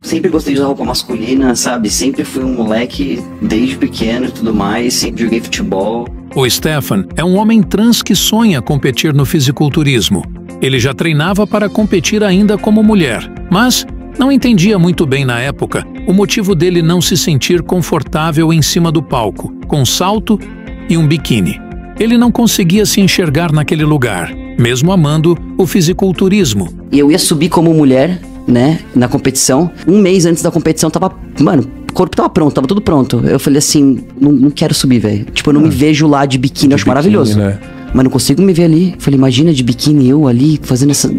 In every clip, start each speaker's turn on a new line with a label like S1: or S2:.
S1: Sempre gostei de usar roupa masculina, sabe? Sempre fui um moleque desde pequeno e tudo mais, sempre joguei futebol.
S2: O Stefan é um homem trans que sonha competir no fisiculturismo. Ele já treinava para competir ainda como mulher, mas não entendia muito bem na época o motivo dele não se sentir confortável em cima do palco, com salto e um biquíni. Ele não conseguia se enxergar naquele lugar, mesmo amando o fisiculturismo.
S1: E eu ia subir como mulher, né, na competição. Um mês antes da competição tava, mano, o corpo tava pronto, tava tudo pronto. Eu falei assim, não quero subir, velho. Tipo, eu não me vejo lá de biquíni, eu acho maravilhoso. Né? Mas não consigo me ver ali. Eu falei, imagina de biquíni eu ali, fazendo essa...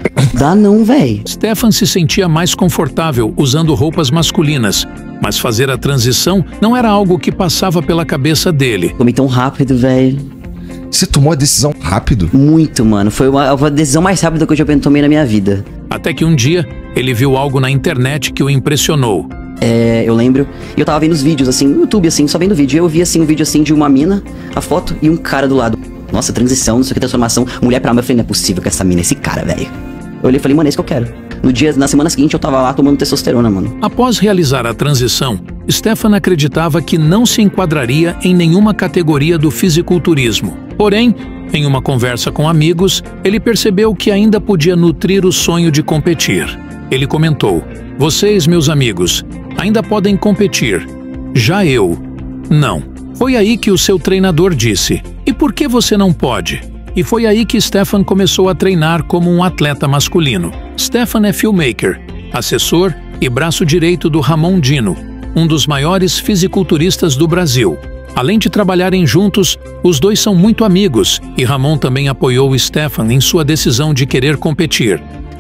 S1: Dá não, velho.
S2: Stefan se sentia mais confortável usando roupas masculinas, mas fazer a transição não era algo que passava pela cabeça dele.
S1: Comi tão rápido, velho.
S3: Você tomou a decisão rápido?
S1: Muito, mano. Foi a decisão mais rápida que eu já tomei na minha vida.
S2: Até que um dia, ele viu algo na internet que o impressionou.
S1: Eu lembro, e eu tava vendo os vídeos, assim, no YouTube, assim, só vendo vídeo. E eu vi, assim, um vídeo, assim, de uma mina, a foto, e um cara do lado. Nossa, transição, não sei o que, transformação. Mulher pra homem. Eu falei, não é possível com essa mina, esse cara, velho. Eu olhei e falei, mano, é isso que eu quero. Na semana seguinte, eu tava lá tomando testosterona, mano.
S2: Após realizar a transição, Stefan acreditava que não se enquadraria em nenhuma categoria do fisiculturismo. Porém, em uma conversa com amigos, ele percebeu que ainda podia nutrir o sonho de competir. Ele comentou, vocês, meus amigos, ainda podem competir. Já eu, não. Foi aí que o seu treinador disse, e por que você não pode? E foi aí que Stefan começou a treinar como um atleta masculino. Stefan é filmmaker, assessor e braço direito do Ramon Dino, um dos maiores fisiculturistas do Brasil. Além de trabalharem juntos, os dois são muito amigos e Ramon também apoiou Stefan em sua decisão de querer competir.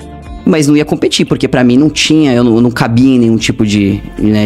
S1: Mas não ia competir, porque pra mim não tinha, eu não cabia em nenhum tipo de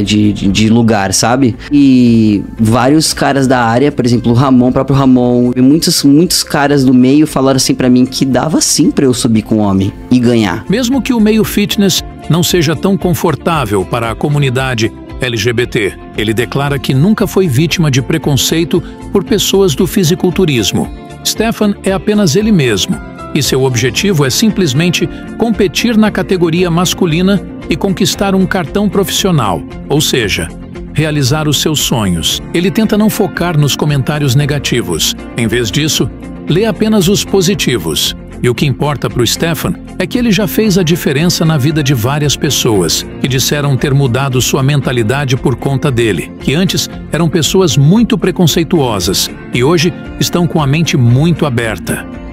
S1: lugar, sabe? E vários caras da área, por exemplo, o próprio Ramon, e muitos caras do meio falaram assim pra mim que dava sim pra eu subir com homem e ganhar.
S2: Mesmo que o meio fitness não seja tão confortável para a comunidade LGBT, ele declara que nunca foi vítima de preconceito por pessoas do fisiculturismo. Stefan é apenas ele mesmo. E seu objetivo é simplesmente competir na categoria masculina e conquistar um cartão profissional, ou seja, realizar os seus sonhos. Ele tenta não focar nos comentários negativos. Em vez disso, lê apenas os positivos. E o que importa para o Stefan é que ele já fez a diferença na vida de várias pessoas que disseram ter mudado sua mentalidade por conta dele, que antes eram pessoas muito preconceituosas e hoje estão com a mente muito aberta.